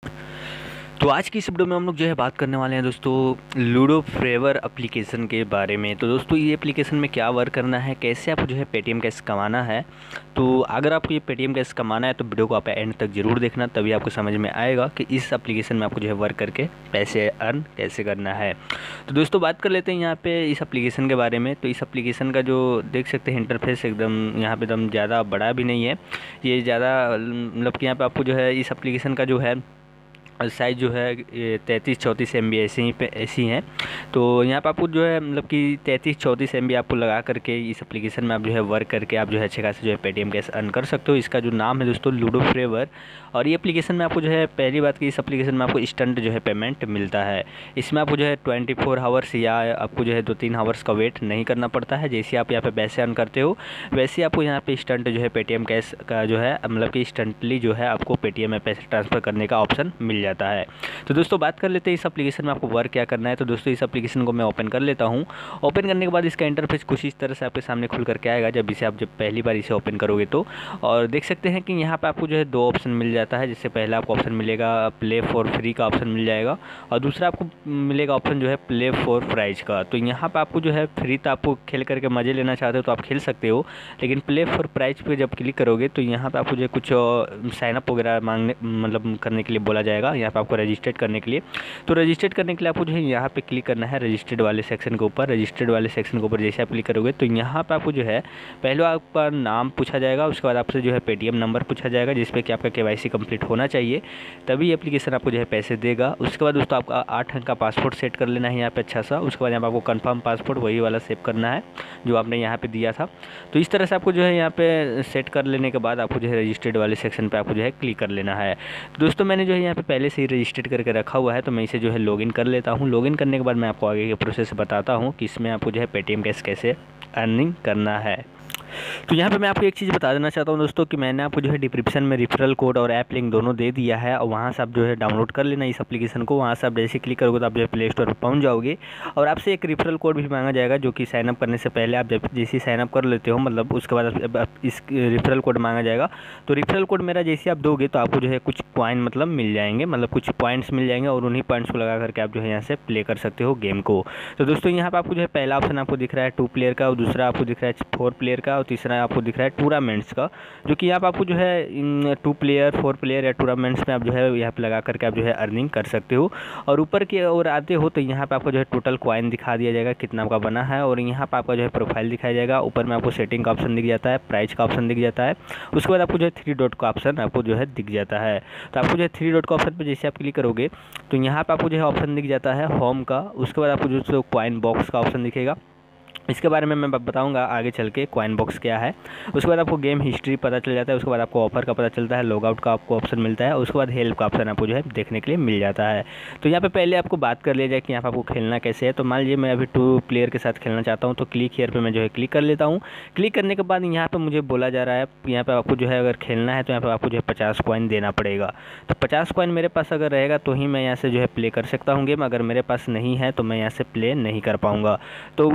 तो आज की इस वीडियो में हम लोग जो है बात करने वाले हैं दोस्तों लूडो फ्लेवर एप्लीकेशन के बारे में। तो दोस्तों ये एप्लीकेशन में क्या वर्क करना है, कैसे आपको जो है पेटीएम कैश कमाना है। तो अगर आपको ये पेटीएम कैश कमाना है तो वीडियो को आप एंड तक ज़रूर देखना, तभी आपको समझ में आएगा कि इस एप्लीकेशन में आपको जो है वर्क करके पैसे अर्न कैसे करना है। तो दोस्तों बात कर लेते हैं यहाँ पे इस एप्लीकेशन के बारे में। तो इस एप्लीकेशन का जो देख सकते हैं इंटरफेस एकदम यहाँ पे एकदम ज़्यादा बड़ा भी नहीं है, ये ज़्यादा मतलब कि यहाँ पे आपको जो है इस एप्लीकेशन का जो है साइज़ जो है ये 33-34 MB ऐसी हैं। तो यहाँ पर आपको जो है मतलब कि 33-34 MB आपको लगा करके इस एप्लीकेशन में आप जो है वर्क करके आप जो है अच्छे खासे जो है पेटीएम कैश अर्न कर सकते हो। इसका जो नाम है दोस्तों लूडो फ्लेवर। और ये एप्लीकेशन में आपको जो है पहली बात कि इस एप्लीकेशन में आपको इंस्टेंट जो है पेमेंट मिलता है। इसमें आपको जो है 24 आवर्स या आपको जो है 2-3 आवर्स का वेट नहीं करना पड़ता है। जैसे आप यहाँ पे पैसे अर्न करते हो वैसे आपको यहाँ पे इंस्टेंट जो है पेटीएम कैश का जो है मतलब कि इंस्टेंटली जो है आपको पेटीएम में पैसे ट्रांसफ़र करने का ऑप्शन मिल जाता है। तो दोस्तों बात कर लेते हैं इस एप्लीकेशन में आपको वर्क क्या करना है। तो दोस्तों इस एप्लीकेशन को मैं ओपन कर लेता हूँ। ओपन करने के बाद इसका इंटरफेस कुछ इस तरह से आपके सामने खुल करके आएगा जब जब पहली बार इसे ओपन करोगे तो। और देख सकते हैं कि यहाँ पे आपको जो है 2 ऑप्शन मिल जाता है। जिससे पहला आपको ऑप्शन मिलेगा प्ले फॉर फ्री का ऑप्शन मिल जाएगा और दूसरा आपको मिलेगा ऑप्शन जो है प्ले फॉर प्राइज का। तो यहाँ पर आपको जो है फ्री तो आपको खेल करके मज़े लेना चाहते हो तो आप खेल सकते हो, लेकिन प्ले फॉर प्राइज पे जब क्लिक करोगे तो यहाँ पे आपको जो है कुछ साइनअप वगैरह मांगने मतलब करने के लिए बोला जाएगा। यहाँ पे आपको रजिस्टर्ड करने के लिए, तो रजिस्टर्ड करने के लिए आपको जो है यहाँ पे क्लिक करना है रजिस्टर्ड वाले सेक्शन के ऊपर। रजिस्टर्ड वाले सेक्शन के ऊपर जैसे आप क्लिक करोगे तो यहाँ पे आपको जो है पहले आपका नाम पूछा जाएगा, उसके बाद आपसे जो है पेटीएम नंबर पूछा जाएगा जिसपे कि आपका केवाईसी कंप्लीट होना चाहिए, तभी एप्लीकेशन आपको जो है पैसे देगा। उसके बाद दोस्तों आपका 8 अंक का पासपोर्ट सेट कर लेना है यहाँ पे अच्छा सा। उसके बाद यहाँ पे आपको कंफर्म पासपोर्ट वही वाला सेव करना है जो आपने यहाँ पे दिया था। तो इस तरह से आपको जो है यहाँ पे सेट कर लेने के बाद आपको जो है रजिस्टर्ड वाले सेक्शन पे आपको जो है क्लिक कर लेना है। तो दोस्तों मैंने जो है यहाँ पे पहले से ही रजिस्टर्ड करके रखा हुआ है, तो मैं इसे जो है लॉगिन कर लेता हूँ। लॉगिन करने के बाद मैं आपको आगे के प्रोसेस बताता हूँ कि इसमें आपको जो है पेटीएम कैश कैसे अर्निंग करना है। तो यहाँ पे मैं आपको एक चीज़ बता देना चाहता हूँ दोस्तों कि मैंने आपको जो है डिस्क्रिप्शन में रेफरल कोड और ऐप लिंक दोनों दे दिया है और वहाँ से आप जो है डाउनलोड कर लेना इस एप्लीकेशन को। वहाँ से आप जैसे क्लिक करोगे तो आप जो है प्ले स्टोर पर पहुँच जाओगे और आपसे एक रेफरल कोड भी मांगा जाएगा जो कि साइनअप करने से पहले आप जब जैसे साइनअप कर लेते हो मतलब उसके बाद इस रेफरल कोड मांगा जाएगा। तो रेफरल कोड मेरा जैसे आप दोगे तो आपको जो है कुछ कॉइन मतलब मिल जाएंगे, मतलब कुछ पॉइंट्स मिल जाएंगे और उन्हीं पॉइंट्स को लगा करके आप जो है यहाँ से प्ले कर सकते हो गेम को। तो दोस्तों यहाँ पर आपको जो है पहला ऑप्शन आपको दिख रहा है 2 प्लेयर का और दूसरा आपको दिख रहा है 4 प्लेयर का और तीसरा आपको दिख रहा है टूर्नामेंट्स का, जो कि यहाँ पर आपको जो है 2 प्लेयर 4 प्लेयर या टूर्नामेंट्स में आप जो है यहाँ पे लगा करके आप जो है अर्निंग कर सकते हो। और ऊपर की ओर आते हो तो यहाँ पे आपको जो है टोटल कॉइन दिखा दिया जाएगा कितना आपका बना है और यहाँ पे आपका जो है प्रोफाइल दिखाया जाएगा। ऊपर में आपको सेटिंग का ऑप्शन दिख जाता है, प्राइस का ऑप्शन दिख जाता है, उसके बाद आपको जो है 3 डॉट का ऑप्शन आपको जो है दिख जाता है। तो आपको जो है 3 डॉट का ऑप्शन पर जैसे आप क्लिक करोगे तो यहाँ पर आपको जो है ऑप्शन दिख जाता है होम का। उसके बाद आपको जो कॉइन बॉक्स का ऑप्शन दिखेगा, इसके बारे में मैं बताऊंगा आगे चल के कॉइन बॉक्स क्या है। उसके बाद आपको गेम हिस्ट्री पता चल जाता है, उसके बाद आपको ऑफर का पता चलता है, लॉगआउट का आपको ऑप्शन मिलता है, उसके बाद हेल्प का ऑप्शन आपको जो है देखने के लिए मिल जाता है। तो यहाँ पे पहले आपको बात कर लिया जाए कि यहाँ पर आपको खेलना कैसे है। तो मान लीजिए मैं अभी 2 प्लेयर के साथ खेलना चाहता हूँ तो क्लिक हियर पे मैं जो है क्लिक कर लेता हूँ। क्लिक करने के बाद यहाँ पर मुझे बोला जा रहा है यहाँ पर आपको जो है अगर खेलना है तो यहाँ पर आपको जो है 50 कॉइन देना पड़ेगा। तो 50 कॉइन मेरे पास अगर रहेगा तो ही मैं यहाँ से जो है प्ले कर सकता हूँ गेम, अगर मेरे पास नहीं है तो मैं यहाँ से प्ले नहीं कर पाऊँगा। तो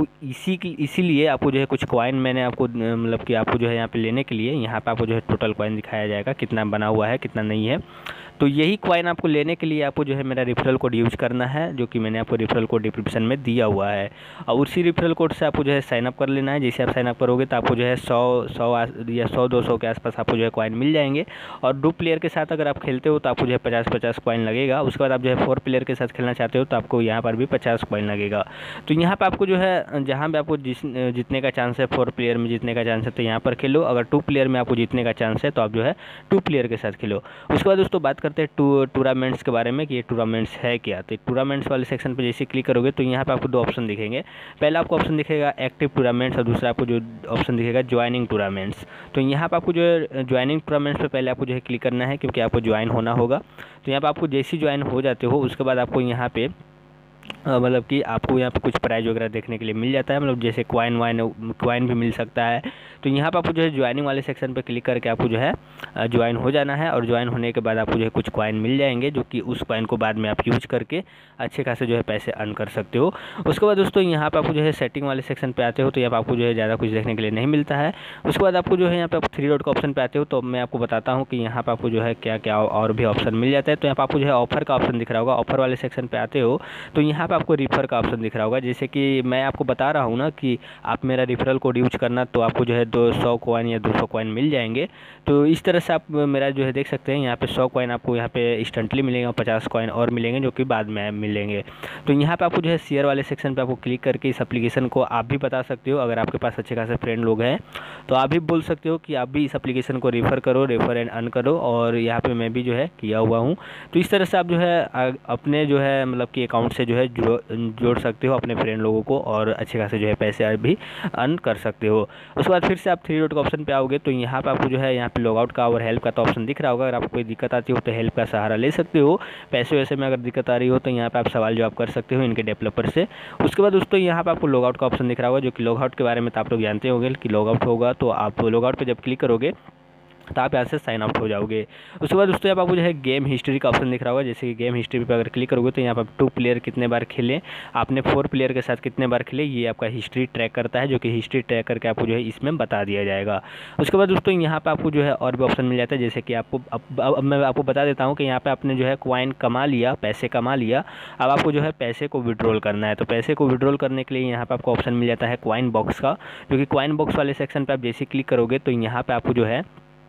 इसीलिए आपको जो है कुछ कॉइन मैंने आपको मतलब कि आपको जो है यहाँ पे लेने के लिए यहाँ पे आपको जो है टोटल कॉइन दिखाया जाएगा कितना बना हुआ है कितना नहीं है। तो यही कॉइन आपको लेने के लिए आपको जो है मेरा रेफरल कोड यूज़ करना है जो कि मैंने आपको रेफरल कोड डिस्क्रिप्शन में दिया हुआ है और उसी रेफरल कोड से आपको जो है साइनअप कर लेना है। जैसे आप साइनअप करोगे तो आपको जो है 100 या 100-200 के आसपास आपको जो है कॉइन मिल जाएंगे। और 2 प्लेयर के साथ अगर आप खेलते हो तो आपको जो है 50-50 कॉइन लगेगा। उसके बाद आप जो है 4 प्लेयर के साथ खेलना चाहते हो तो आपको यहाँ पर भी 50 कॉइन लगेगा। तो यहाँ पर आपको जो है जहाँ भी आपको जीतने का चांस है 4 प्लेयर में जीतने का चांस है तो यहाँ पर खेलो, अगर 2 प्लेयर में आपको जीतने का चांस है तो आप जो है 2 प्लेयर के साथ खेलो। उसके बाद दोस्तों बात करते हैं टूर्नामेंट्स के बारे में कि ये टूर्नामेंट्स है क्या। तो टूर्नामेंट्स वाले सेक्शन पे जैसे क्लिक करोगे तो यहाँ पे आपको 2 ऑप्शन दिखेंगे। पहला आपको ऑप्शन दिखेगा एक्टिव टूर्नामेंट्स और दूसरा आपको जो ऑप्शन दिखेगा ज्वाइनिंग टूर्नामेंट्स। तो यहाँ पे आपको जो है ज्वाइनिंग टूर्नामेंट्स पे पहले आपको जो है क्लिक करना है क्योंकि आपको ज्वाइन होना होगा। तो यहाँ पर आपको जैसे ही ज्वाइन हो जाते हो उसके बाद आपको यहाँ पे मतलब कि आपको यहाँ पे कुछ प्राइज़ वगैरह देखने के लिए मिल जाता है, मतलब जैसे क्वाइन भी मिल सकता है। तो यहाँ पर आपको जो है ज्वाइनिंग वाले सेक्शन पे क्लिक करके आपको जो है ज्वाइन हो जाना है, और ज्वाइन होने के बाद आपको जो है कुछ क्वाइन मिल जाएंगे, जो कि उस क्वाइन को बाद में आप यूज करके अच्छे खासे जो है पैसे अर्न कर सकते हो। उसके बाद दोस्तों यहाँ पर आपको जो है सेटिंग वाले सेक्शन पे आते हो, तो यहाँ पर आपको जो है ज़्यादा कुछ देखने के लिए नहीं मिलता है। उसके बाद आपको जो है यहाँ पे आप 3 डॉट का ऑप्शन पे आते हो, तो मैं आपको बताता हूँ कि यहाँ पर आपको जो है क्या क्या और भी ऑप्शन मिल जाता है। तो यहाँ पर आपको जो है ऑफर का ऑप्शन दिख रहा होगा, ऑफर वाले सेक्शन पे आते हो तो यहाँ पे आपको रिफ़र का ऑप्शन दिख रहा होगा। जैसे कि मैं आपको बता रहा हूँ ना कि आप मेरा रिफरल कोड यूज करना, तो आपको जो है 200 कॉइन या 200 कॉइन मिल जाएंगे। तो इस तरह से आप मेरा जो है देख सकते हैं, यहाँ पे 100 कॉइन आपको यहाँ पे इंस्टेंटली मिलेंगे और 50 कॉइन और मिलेंगे जो कि बाद में मिलेंगे। तो यहाँ पे आपको जो है शेयर वाले सेक्शन पे आपको क्लिक करके इस एप्लीकेशन को आप भी बता सकते हो। अगर आपके पास अच्छे खासे फ्रेंड लोग हैं तो आप भी बोल सकते हो कि आप भी इस एप्लीकेशन को रेफ़र करो, रेफ़र एंड अर्न करो, और यहाँ पे मैं भी जो है किया हुआ हूँ। तो इस तरह से आप जो है अपने जो है मतलब कि अकाउंट से जो है जोड़ सकते हो अपने फ्रेंड लोगों को, और अच्छे खासे जो है पैसे भी अर्न कर सकते हो। उसके बाद फिर से आप 3 डॉट का ऑप्शन पे आओगे, तो यहाँ पे आपको जो है यहाँ पे लॉग आउट का और हेल्प का तो ऑप्शन दिख रहा होगा। अगर आपको कोई दिक्कत आती हो तो हेल्प का सहारा ले सकते हो। पैसे वैसे में अगर दिक्कत आ रही हो तो यहाँ पे आप सवाल जवाब कर सकते हो इनके डेवलपर से। उसके बाद दोस्तों यहाँ पे आपको लॉग आउट का ऑप्शन दिख रहा होगा, जो कि लॉग आउट के बारे में तो आप लोग जानते होंगे कि लॉग आउट होगा, तो आप लॉग आउट पर जब क्लिक करोगे तो आप यहाँ से साइन आउट हो जाओगे। उसके बाद दोस्तों यहाँ पर आपको जो है गेम हिस्ट्री का ऑप्शन दिख रहा होगा। जैसे कि गेम हिस्ट्री पर अगर क्लिक करोगे तो यहाँ पर 2 प्लेयर कितने बार खेले, आपने 4 प्लेयर के साथ कितने बार खेले, ये आपका हिस्ट्री ट्रैक करता है, जो कि हिस्ट्री ट्रैक करके आपको जो है इसमें बता दिया जाएगा। उसके बाद दोस्तों यहाँ पर आपको जो है और भी ऑप्शन मिल जाता है। जैसे कि आपको अब मैं आपको बता देता हूँ कि यहाँ पर आपने जो है क्वाइन कमा लिया, पैसे कमा लिया, अब आपको जो है पैसे को विड्रॉल करना है। तो पैसे को विड्रॉल करने के लिए यहाँ पर आपको ऑप्शन मिल जाता है क्वाइन बॉक्स का, जो कि क्वाइन बॉक्स वाले सेक्शन पर आप जैसे क्लिक करोगे तो यहाँ पर आपको जो है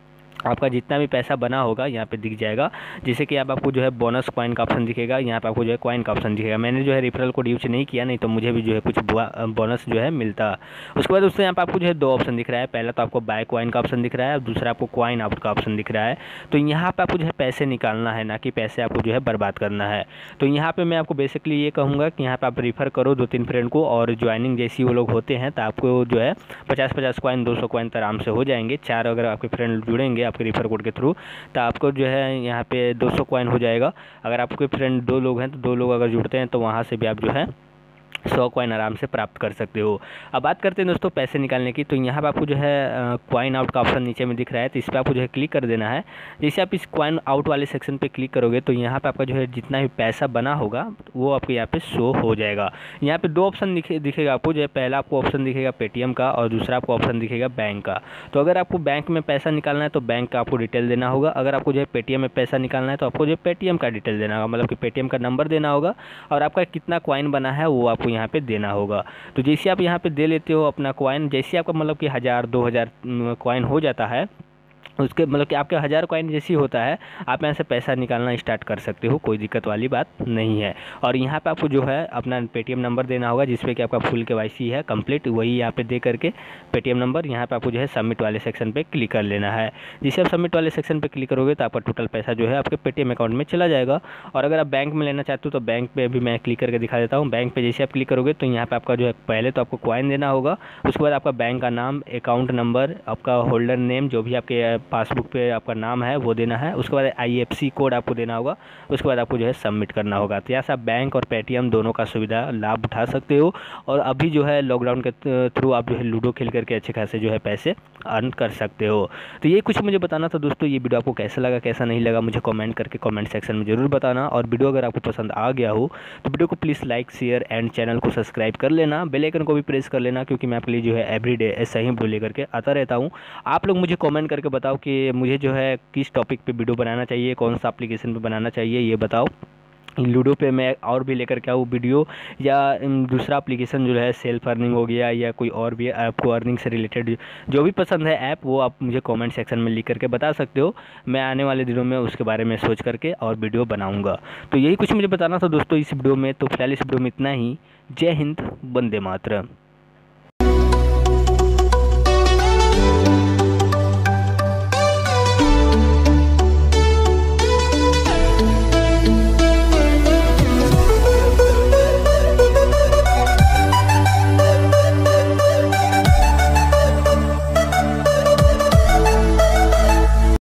आपका जितना भी पैसा बना होगा यहाँ पे दिख जाएगा। जैसे कि अब आपको जो है बोनस कॉइन का ऑप्शन दिखेगा, यहाँ पे आपको जो है कॉइन का ऑप्शन दिखेगा। मैंने जो है रेफरल कोड यूज नहीं किया, नहीं तो मुझे भी जो है कुछ बोनस जो है मिलता। उसके बाद दोस्तों यहाँ पे आपको जो है 2 ऑप्शन दिख रहा है। पहला तो आपको बाय कॉइन का ऑप्शन दिख रहा है, और दूसरा आपको कॉइन आउट का ऑप्शन दिख रहा है। तो यहाँ पर आपको जो है पैसे निकालना है, ना कि पैसे आपको जो है बर्बाद करना है। तो यहाँ पर मैं आपको बेसिकली ये कहूँगा कि यहाँ पर आप रेफ़र करो 2-3 फ्रेंड को, और ज्वाइनिंग जैसी वो लोग होते हैं तो आपको जो है 50-50 कॉइन 200 कॉइन तो आराम से हो जाएंगे। 4 अगर आपके फ्रेंड जुड़ेंगे आपके रेफर कोड के थ्रू, तो आपको जो है यहाँ पे 200 कॉइन हो जाएगा। अगर आपके फ्रेंड 2 लोग हैं तो 2 लोग अगर जुड़ते हैं तो वहाँ से भी आप जो है 100 कॉइन आराम से प्राप्त कर सकते हो। अब बात करते हैं दोस्तों पैसे निकालने की। तो यहाँ पे आपको जो है कॉइन आउट का ऑप्शन नीचे में दिख रहा है, तो इस पर आपको जो है क्लिक कर देना है। जैसे आप इस कॉइन आउट वाले सेक्शन पे क्लिक करोगे तो यहाँ पे आपका जो है जितना भी पैसा बना होगा वो आपको यहाँ पे शो हो जाएगा। यहाँ पे 2 ऑप्शन दिखेगा आपको, जो है पहला आपको ऑप्शन दिखेगा पेटीएम का, और दूसरा आपको ऑप्शन दिखेगा बैंक का। तो अगर आपको बैंक में पैसा निकालना है तो बैंक का आपको डिटेल देना होगा। अगर आपको जो है पेटीएम में पैसा निकालना है तो आपको जो है पेटीएम का डिटेल देना होगा, मतलब कि पेटीएम का नंबर देना होगा, और आपका कितना कॉइन बना है वो आपको यहाँ पे देना होगा। तो जैसे आप यहाँ पे दे लेते हो अपना कॉइन, जैसे आपका मतलब कि 1000-2000 कॉइन हो जाता है, उसके मतलब कि आपके 1000 कॉइन जैसी होता है, आप यहाँ से पैसा निकालना स्टार्ट कर सकते हो, कोई दिक्कत वाली बात नहीं है। और यहाँ पे आपको जो है अपना पेटीएम नंबर देना होगा, जिसपे कि आपका फुल KYC है कंप्लीट, वही यहाँ पे दे करके पेटीएम नंबर यहाँ पे आपको जो है सबमिट वाले सेक्शन पे क्लिक कर लेना है। जिसे आप सबमिट वाले सेक्शन पे क्लिक करोगे तो आपका टोटल पैसा जो है आपके पेटीएम अकाउंट में चला जाएगा। और अगर आप बैंक में लेना चाहते हो तो बैंक पे भी मैं क्लिक करके दिखा देता हूँ। बैंक पे जैसे आप क्लिक करोगे तो यहाँ पे आपका जो है पहले तो आपको कॉइन देना होगा, उसके बाद आपका बैंक का नाम, अकाउंट नंबर, आपका होल्डर नेम, जो भी आपके पासबुक पे आपका नाम है वो देना है। उसके बाद IFSC कोड आपको देना होगा, उसके बाद आपको जो है सबमिट करना होगा। तो यहाँ से आप बैंक और पेटीएम दोनों का सुविधा लाभ उठा सकते हो। और अभी जो है लॉकडाउन के थ्रू आप जो है लूडो खेल करके अच्छे खासे जो है पैसे अर्न कर सकते हो। तो ये कुछ मुझे बताना था दोस्तों। ये वीडियो आपको कैसा लगा कैसा नहीं लगा मुझे कमेंट करके कमेंट सेक्शन में ज़रूर बताना। और वीडियो अगर आपको पसंद आ गया हो तो वीडियो को please like, share and channel को सब्सक्राइब कर लेना, बेल आइकन को भी प्रेस कर लेना, क्योंकि मैं आपके लिए जो है एवरीडे ऐसा ही वीडियो लेकर के आता रहता हूँ। आप लोग मुझे कमेंट करके बताओ कि मुझे जो है किस टॉपिक पे वीडियो बनाना चाहिए, कौन सा एप्लीकेशन पे बनाना चाहिए, ये बताओ। लूडो पे मैं और भी लेकर के आऊँ वीडियो, या दूसरा एप्लीकेशन जो है सेल्फ अर्निंग हो गया, या कोई और भी आपको अर्निंग से रिलेटेड जो भी पसंद है ऐप, वो आप मुझे कमेंट सेक्शन में लिख करके बता सकते हो। मैं आने वाले दिनों में उसके बारे में सोच करके और वीडियो बनाऊँगा। तो यही कुछ मुझे बताना था दोस्तों इस वीडियो में। तो फिलहाल इस वीडियो में इतना ही। जय हिंद, वंदे मातरम।